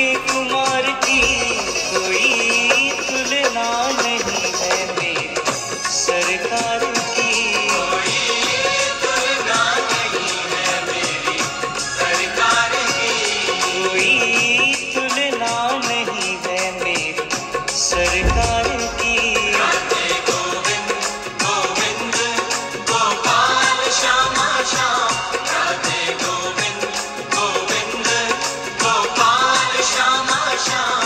के कुमार की कोई तुलना नहीं है मेरी सरकार की। कोई तुलना नहीं है मेरी सरकार की। कोई तुलना नहीं है मेरी सरकार की। राधे गोविंद गोविंद गोपाल श्यामा श्याम। राधे गोविंद गोविंद गोपाल श्यामा श्याम।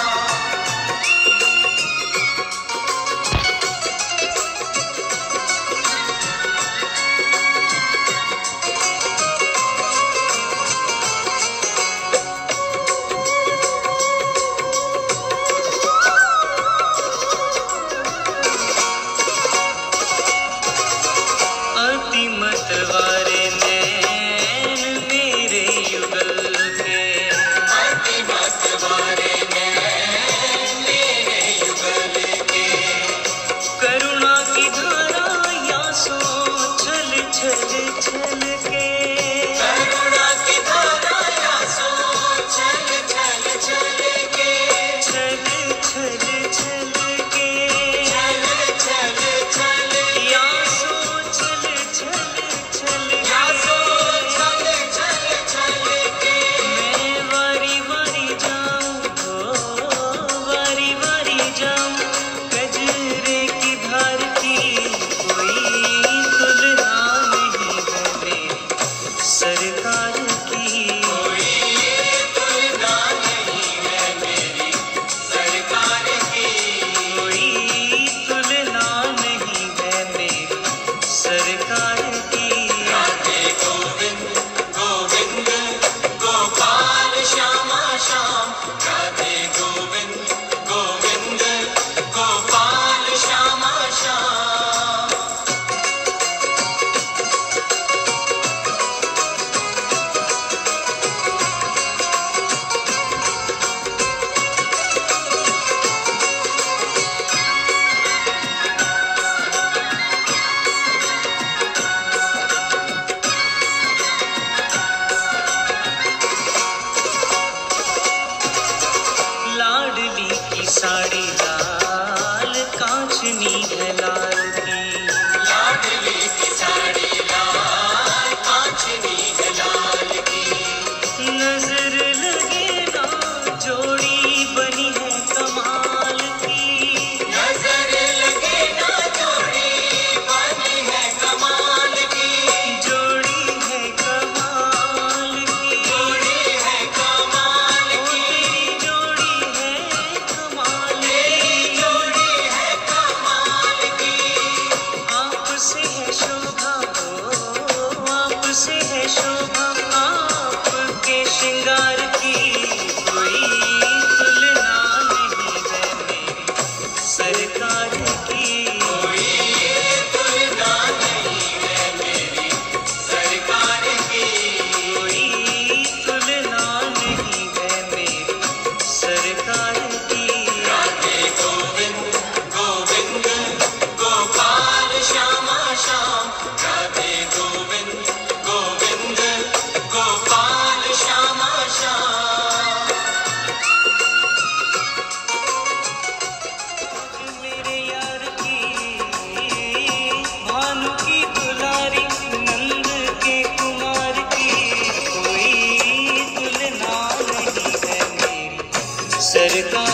मतवारे नैन मेरे युगल के। अति मतवारे नैन मेरे युगल के। करुणा की धारा यासो छल छल छल के। करुणा की धारा यासो छल छल छल के। छल छल छल के। छल छल छल यासो छल छल साड़ी लाल कांचनी है लाल की। लाडली की साड़ी लाल कांचनी है लाल की। नजर लगे ना जोड़ी बनी है कमाल की। नजर लगे ना जोड़ी बनी है कमाल की। जोड़ी है कमाल की। जोड़ी है कमाल की। तेरी जोड़ी है से है शोभा आपके श्रृंगार की। कोई तुलना नहीं है मेरी सरकार की। कोई तुलना नहीं है मेरी सरकार की। कोई तुलना नहीं है मेरी सरकार की। राधे गोविंद गोविंद गोपाल श्यामा श्याम। राधे गोविंद गोविंद गोपाल श्यामा श्याम। मेरे यार की भानु की दुलारी नंद के कुमार की कोई तुलना नहीं है मेरी सरकार।